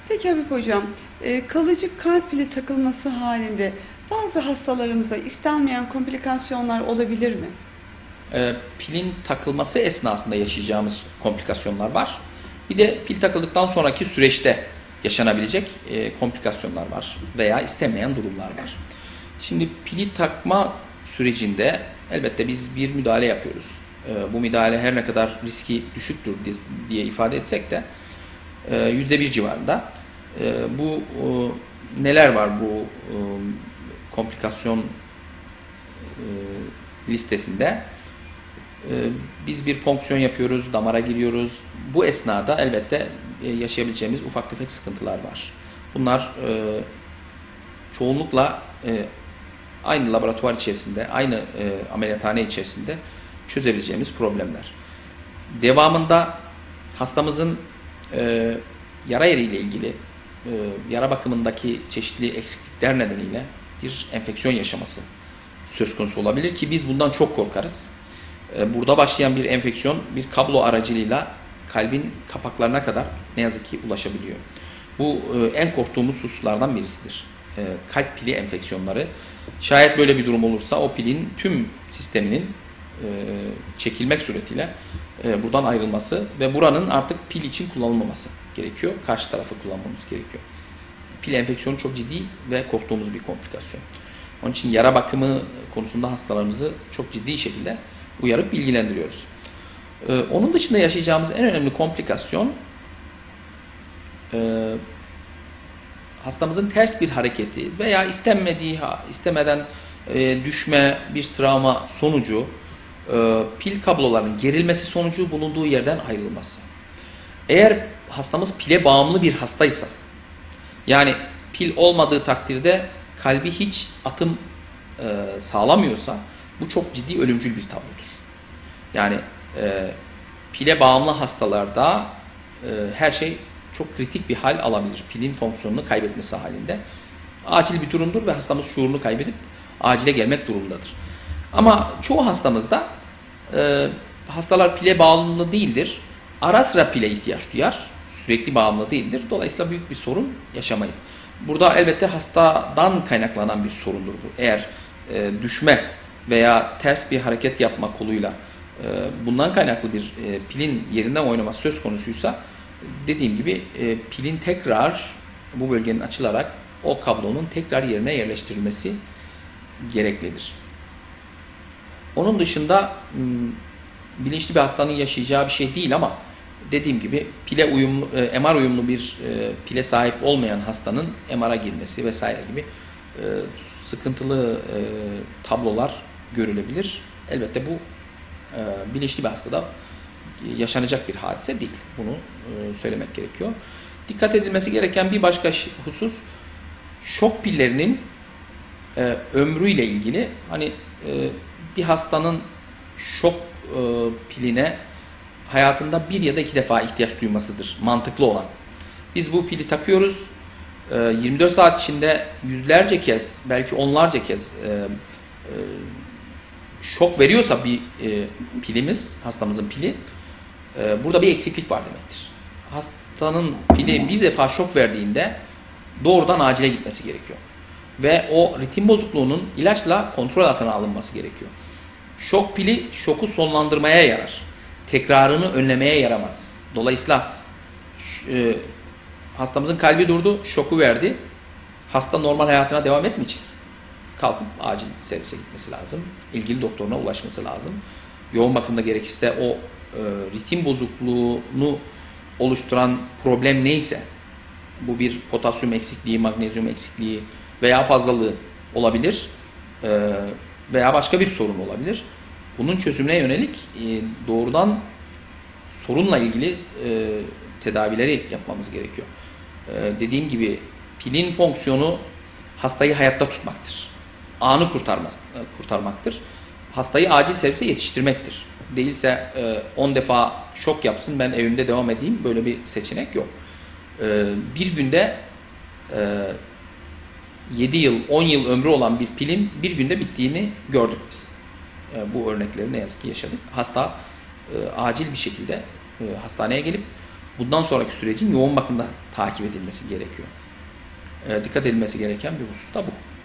Peki Habib Hocam, kalıcı kalp pili takılması halinde bazı hastalarımızda istenmeyen komplikasyonlar olabilir mi? Pilin takılması esnasında yaşayacağımız komplikasyonlar var. Bir de pil takıldıktan sonraki süreçte yaşanabilecek komplikasyonlar var veya istenmeyen durumlar var. Şimdi pili takma sürecinde elbette biz bir müdahale yapıyoruz. Bu müdahale her ne kadar riski düşüktür diye ifade etsek de %1 civarında. Bu neler var bu komplikasyon listesinde? Biz bir ponksiyon yapıyoruz, damara giriyoruz. Bu esnada elbette yaşayabileceğimiz ufak tefek sıkıntılar var. Bunlar çoğunlukla aynı laboratuvar içerisinde, aynı ameliyathane içerisinde çözebileceğimiz problemler. Devamında hastamızın yara yeriyle ilgili yara bakımındaki çeşitli eksiklikler nedeniyle bir enfeksiyon yaşaması söz konusu olabilir ki biz bundan çok korkarız. Burada başlayan bir enfeksiyon bir kablo aracılığıyla kalbin kapaklarına kadar ne yazık ki ulaşabiliyor. Bu en korktuğumuz hususlardan birisidir. Kalp pili enfeksiyonları. Şayet böyle bir durum olursa o pilin tüm sisteminin çekilmek suretiyle buradan ayrılması ve buranın artık pil için kullanılmaması gerekiyor. Karşı tarafı kullanmamız gerekiyor. Pil enfeksiyonu çok ciddi ve korktuğumuz bir komplikasyon. Onun için yara bakımı konusunda hastalarımızı çok ciddi şekilde uyarıp bilgilendiriyoruz. Onun dışında yaşayacağımız en önemli komplikasyon hastamızın ters bir hareketi veya istemeden düşme, bir travma sonucu pil kablolarının gerilmesi sonucu bulunduğu yerden ayrılması. Eğer hastamız pile bağımlı bir hastaysa, yani pil olmadığı takdirde kalbi hiç atım sağlamıyorsa bu çok ciddi ölümcül bir tablodur. Yani pile bağımlı hastalarda her şey çok kritik bir hal alabilir. Pilin fonksiyonunu kaybetmesi halinde. Acil bir durumdur ve hastamız şuurunu kaybedip acile gelmek durumundadır. Ama çoğu hastamızda hastalar pile bağımlı değildir. Ara sıra pile ihtiyaç duyar. Sürekli bağımlı değildir. Dolayısıyla büyük bir sorun yaşamayız. Burada elbette hastadan kaynaklanan bir sorundur bu. Eğer düşme veya ters bir hareket yapma koluyla bundan kaynaklı bir pilin yerinden oynaması söz konusuysa dediğim gibi pilin tekrar bu bölgenin açılarak o kablonun tekrar yerine yerleştirilmesi gereklidir. Onun dışında bilinçli bir hastanın yaşayacağı bir şey değil ama dediğim gibi pile uyumlu, MR uyumlu bir pile sahip olmayan hastanın MR'a girmesi vesaire gibi sıkıntılı tablolar görülebilir. Elbette bu bilinçli bir hastada yaşanacak bir hadise değil. Bunu söylemek gerekiyor. Dikkat edilmesi gereken bir başka husus şok pillerinin ömrüyle ilgili. Hani bir hastanın şok piline hayatında bir ya da iki defa ihtiyaç duymasıdır mantıklı olan. Biz bu pili takıyoruz. 24 saat içinde yüzlerce kez, belki onlarca kez şok veriyorsa bir pilimiz, hastamızın pili, burada bir eksiklik var demektir. Hastanın pili bir defa şok verdiğinde doğrudan acile gitmesi gerekiyor. Ve o ritim bozukluğunun ilaçla kontrol altına alınması gerekiyor. Şok pili şoku sonlandırmaya yarar. Tekrarını önlemeye yaramaz. Dolayısıyla hastamızın kalbi durdu, şoku verdi. Hasta normal hayatına devam etmeyecek. Kalkıp acil servise gitmesi lazım. İlgili doktoruna ulaşması lazım. Yoğun bakımda gerekirse o ritim bozukluğunu oluşturan problem neyse, bu bir potasyum eksikliği, magnezyum eksikliği veya fazlalığı olabilir veya başka bir sorun olabilir. Bunun çözümüne yönelik doğrudan sorunla ilgili tedavileri yapmamız gerekiyor. Dediğim gibi pilin fonksiyonu hastayı hayatta tutmaktır. Anı kurtarmaktır. Hastayı acil servise yetiştirmektir. Değilse 10 defa şok yapsın, ben evimde devam edeyim, böyle bir seçenek yok. Bir günde 7 yıl, 10 yıl ömrü olan bir pilin bir günde bittiğini gördük biz. Bu örnekleri ne yazık ki yaşadık. Hasta acil bir şekilde hastaneye gelip bundan sonraki sürecin yoğun bakımda takip edilmesi gerekiyor. Dikkat edilmesi gereken bir husus da bu.